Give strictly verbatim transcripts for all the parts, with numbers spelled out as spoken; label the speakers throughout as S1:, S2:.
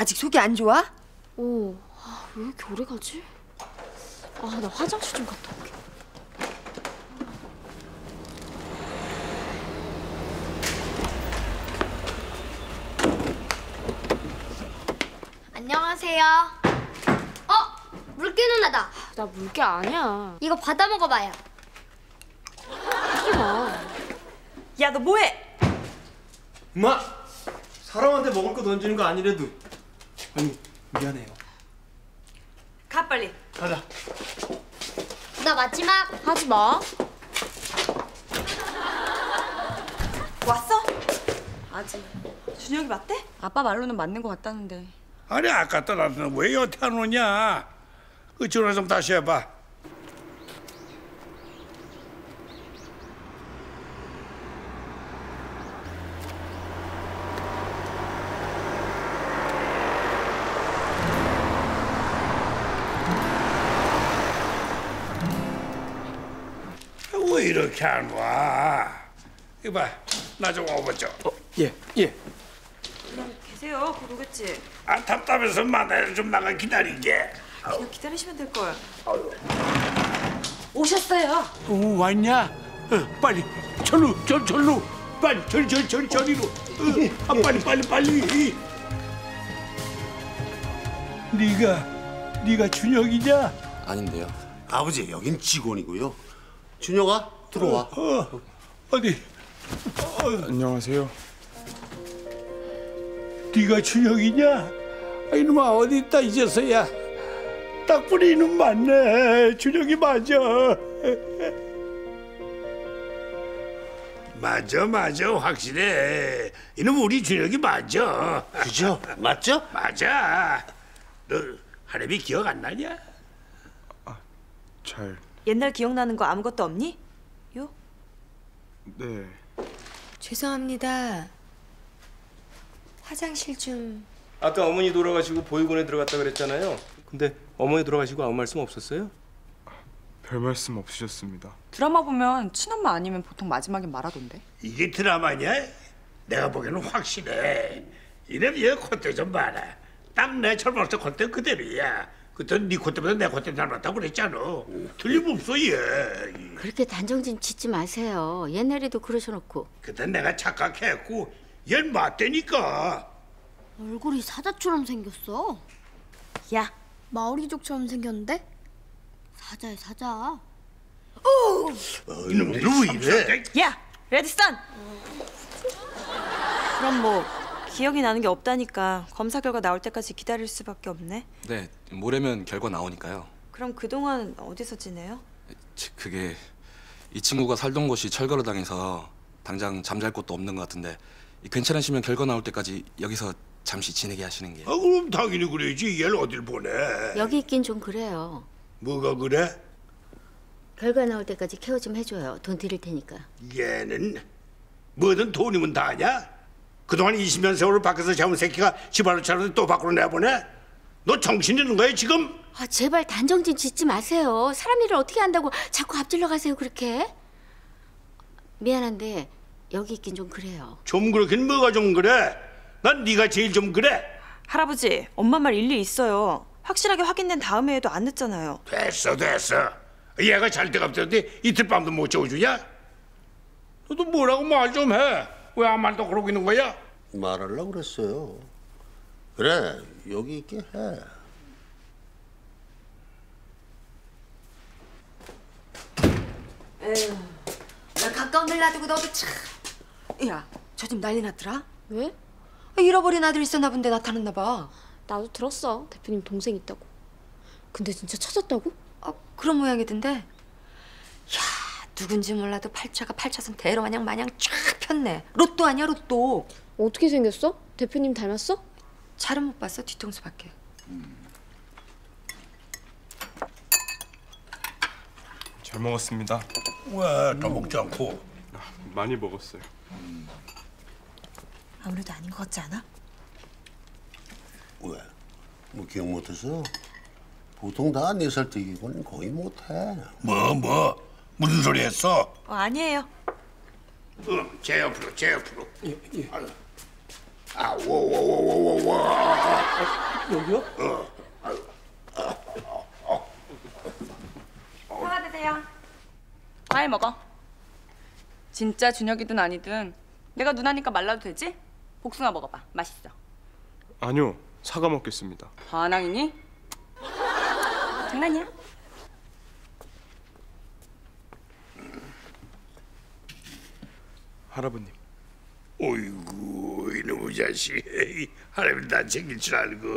S1: 아직 속이 안 좋아?
S2: 어, 아, 왜 이렇게 오래 가지? 아, 나 화장실 좀 갔다 올게.
S3: 안녕하세요. 어? 물개 누나다.
S2: 나 물개 아니야.
S3: 이거 받아 먹어봐요.
S2: 하지 마.
S1: 야, 너 뭐해?
S4: 엄마! 사람한테 먹을 거 던지는 거 아니래도. 아니, 미안해요.
S1: 가 빨리.
S4: 가자.
S3: 나 마지막.
S2: 하지 마.
S1: 왔어? 아직. 준혁이 맞대?
S5: 아빠 말로는 맞는 것 같다는데.
S6: 아니 아까 떠나서 왜 여태 안 오냐? 그 전화 좀 다시 해봐. 왜 이렇게 안 와? 이봐, 나 좀 와보죠.
S4: 어, 예, 예.
S1: 그냥 계세요. 곧 오겠지.
S6: 아 답답해서 만나서 좀 나가 기다리게.
S1: 그냥 기다리시면 될 걸. 오셨어요.
S6: 오, 왔냐? 어, 빨리 절로 절 절로 빨리 절절절 저리로. 어, 아, 빨리 빨리 빨리. 네가 네가 준혁이냐?
S7: 아닌데요.
S8: 아버지, 여긴 직원이고요. 준혁아, 들어와.
S6: 어, 어디? 어,
S4: 안녕하세요.
S6: 네가 준혁이냐? 아, 이놈아 어디 있다 이제서야. 딱 보니 이놈 맞네. 준혁이 맞아. 맞아 맞아 확실해. 이놈 우리 준혁이 맞아.
S8: 그죠? 맞죠?
S6: 맞아. 너 할애비 기억 안 나냐?
S4: 잘,
S1: 옛날 기억나는 거 아무것도 없니? 요?
S4: 네.
S1: 죄송합니다. 화장실 좀.
S4: 아까 어머니 돌아가시고 보육원에 들어갔다 그랬잖아요. 근데 어머니 돌아가시고 아무 말씀 없었어요? 별 말씀 없으셨습니다.
S5: 드라마 보면 친엄마 아니면 보통 마지막엔 말하던데.
S6: 이게 드라마냐? 내가 보기에는 확실해. 이름 얘 콧대 좀 봐라. 딱 내 젊었을 때 콧대 그대로야. 그때 네 콧대보다 내 콧대 닮았다고 그랬잖아. 틀림없어 얘.
S9: 그렇게 단정진 짓지 마세요. 옛날에도 그러셔놓고.
S6: 그때 내가 착각했고 얘 맞대니까.
S3: 얼굴이 사자처럼 생겼어.
S1: 야,
S3: 마오리족처럼 생겼는데? 사자야 사자.
S6: 어, 이놈들 왜 이래?
S1: 야, 레드선. 그럼 뭐 기억이 나는 게 없다니까 검사 결과 나올 때까지 기다릴 수밖에 없네.
S7: 네, 모레면 결과 나오니까요.
S1: 그럼 그동안 어디서 지내요?
S7: 치, 그게 이 친구가 살던 곳이 철거를 당해서 당장 잠잘 곳도 없는 것 같은데 괜찮으시면 결과 나올 때까지 여기서 잠시 지내게 하시는 게.
S6: 아, 그럼 당연히 그래야지. 얘를 어딜 보내?
S9: 여기 있긴 좀 그래요.
S6: 뭐가 그래?
S9: 결과 나올 때까지 케어 좀 해줘요. 돈 드릴 테니까.
S6: 얘는 뭐든 돈이면 다냐? 그동안 이십 년 세월을 밖에서 잡은 새끼가 집안을 차려서 또 밖으로 내보내? 너 정신 있는 거야 지금?
S9: 아, 제발 단정진 짓지 마세요. 사람 일을 어떻게 한다고 자꾸 앞질러 가세요 그렇게. 미안한데 여기 있긴 좀 그래요.
S6: 좀 그렇긴 뭐가 좀 그래? 난 네가 제일 좀 그래.
S1: 할아버지, 엄마 말 일리 있어요. 확실하게 확인된 다음에 해도 안 늦잖아요.
S6: 됐어 됐어. 얘가 잘 데가 없던데 이틀 밤도 못 재워주냐? 너도 뭐라고 말 좀 해. 왜 아무 말도 그러고 있는 거야?
S8: 말하려고 그랬어요. 그래, 여기 있게 해.
S1: 에휴, 나 가까운 데 놔두고 너도 참. 야, 저 집 난리 났더라.
S2: 왜?
S1: 잃어버린 아들 있었나 본데 나타났나 봐.
S2: 나도 들었어. 대표님 동생 있다고. 근데 진짜 찾았다고?
S1: 아, 그런 모양이던데. 야, 누군지 몰라도 팔자가 팔자선 대로 마냥 마냥 쫙 폈네. 로또 아니야 로또.
S2: 어떻게 생겼어? 대표님 닮았어?
S1: 잘은 못 봤어, 뒤통수밖에.
S4: 잘 먹었습니다.
S6: 왜 더 먹지 않고?
S4: 많이 먹었어요.
S1: 아무래도 아닌 것 같지 않아?
S8: 왜? 뭐 기억 못해서? 보통 다 네 살 때기고는 거의 못해.
S6: 뭐 뭐? 무슨 소리 했어?
S1: 어, 아니에요.
S6: 응, 제 옆으로 제 옆으로.
S4: 예, 예.
S6: 아, 워워워워워워.
S4: 여기요?
S5: 사과 드세요. 과일 먹어. 진짜 준혁이든 아니든 내가 누나니까 말라도 되지? 복숭아 먹어봐. 맛있어.
S4: 아니요, 사과 먹겠습니다.
S5: 반항이니? 장난이야.
S4: 할아버님.
S6: 어이구 이놈의 자식. 할아버지 다 챙길 줄 알고.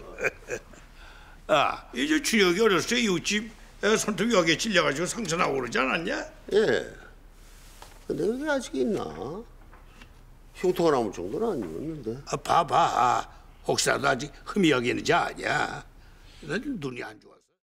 S6: 아 이제 준혁이 어렸을 때 이웃집 손톱이 여기에 찔려가지고 상처 나고 그러지 않았냐?
S8: 예. 근데 여기 아직 있나? 흉터가 남을 정도는 아니었는데.
S6: 아, 봐봐. 혹시라도 아직 흠이 여기 있는지 아냐? 난 눈이 안 좋아.